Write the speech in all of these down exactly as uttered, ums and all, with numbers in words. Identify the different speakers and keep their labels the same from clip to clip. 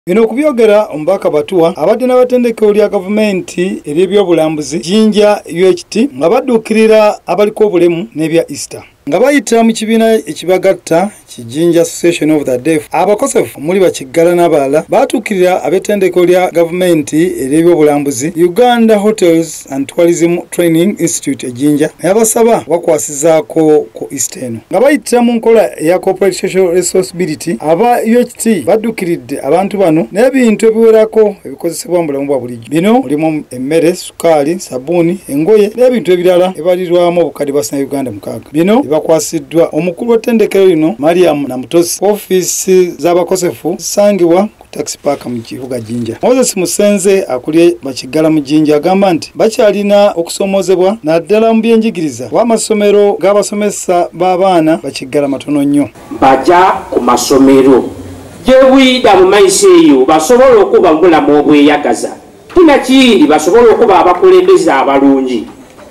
Speaker 1: Bino okubyogera omubaka Batuwa abadde n'abatendekero lya gavumenti ery'ebyobulambuzi Jinja U H T nga badduukirira abaliko obulemu n'ebya Easter nga bayita mu kibiina ekibagatta Kijinja Association of the Deaf. Abakosefu omuli bakiggala n'abalala batuukirira ab'ettendekero lya gavumenti ery'ebyobulambuzi Uganda Hotels and Tourism Training Institute e Jinja yabasaba bakwasizaako ku Easter eno nga bayita mu nkola ya corporate social responsibility. Aba U H T badduukiridde abantu bano n'ebintu ebiwerako ebikozesebwa mu bulamu bwa bulijjo. Bino mulimu emmere, sukaali, sabbuuni, engoye n'ebintu ebirala ebalirwamu obukadde bwa Uganda mukaaga. Bino bakwasiddwa omukulu w'ettendekero lino Mariam Namutosi. Ofiisi z'abakosefu zisangibwa ku taxi park mu kibuga Jinja. Moses Musenze akulye bakiggala mu Jinja agamba nti bakyalina okusomoozebwa naddala mu byenjigiriza w'amasomero g'abasomesa b'abaana bakiggala matono nnyo.
Speaker 2: Bajja ku masomero gyebuyida mu maiso eyo basobola okuba mubulamu obweyagaza tinakindi basobola okuba abakulembeza abalungi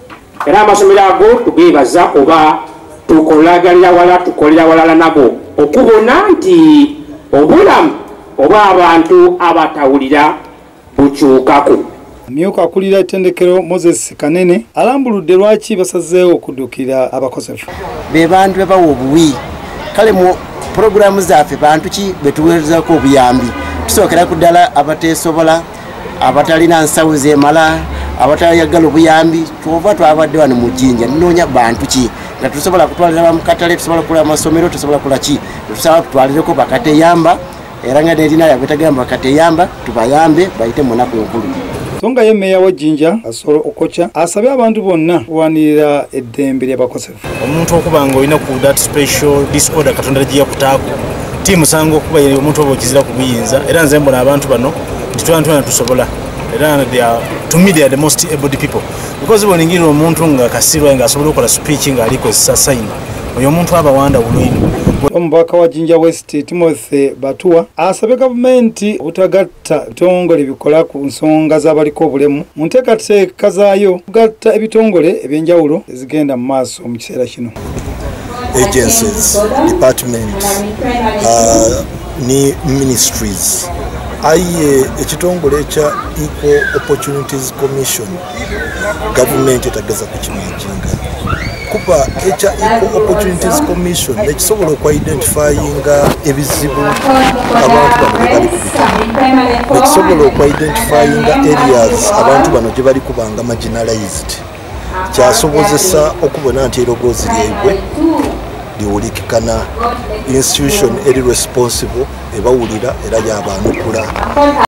Speaker 2: era amasomero ago tugeebaza oba tukolagalira wala tukolera walala nabo okubona nti obulamu oba abantu abatawulira bukyukako.
Speaker 1: Myuka akulira ettendekero Moses Kanene alambuludde lwaki basazeewo okuddukira abakosefu.
Speaker 3: Be bantu bebawa obuwi kale mu programu zaffe bantu ki betuweerezako obuyambi tusookera ku ddala abateesobola abatalina nsawo zeemala abatayagala obuyambi twova twabadde wano mu Jinja nnoonya bantu ki nga tusobola kutwalira mu katale tusobola kula amasomero tusobola kula ki tusobola kutwalireko bakateyamba era nga nerina yabetagamba bakateyamba tubayambe bayite mu nnaku enkulu.
Speaker 1: Songa ye meya wa Jinja Asolo Okocha asabye abantu bonna kuwanirira eddembe ly'abakosefu.
Speaker 4: Omuntu okuba nga olina ku that special disorder Katonda gye yakutaako tiimu sanga okuba ye omuntu oba okizira ku buyinza era nze mbona abantu bano nti twantwana tusobola era they are, to me they are the most able people because boningirira omuntu nga kasirwa nga asobola okukola speech nga aliko essa sign oyo omuntu aba wanda bulwino.
Speaker 1: Omubaka wa Jinja West Timothy Batuwa asabye gavumenti obutagatta bitongole bikola ku nsonga z'abaliko obulemu mu nteekateeka zaayo kugatta ebitongole ebyenjawulo ezigenda mu maaso mu kiseera kino.
Speaker 5: Agencies, departments, uh, ni ministries aye ekitongole ekya Equal Opportunities Commission government etageza kukimanjinga kuba ekya Equal Opportunities Commission ekisobola okwidentifyinga ebizibu abantu bano bali kubita ekisobola okwidentifyinga areas abantu bano gye bali kubanga marginalized kyasobozesa okubona nti erogozi lyebwe liwulikikana institution eri responsible ebawulira era yabanukula.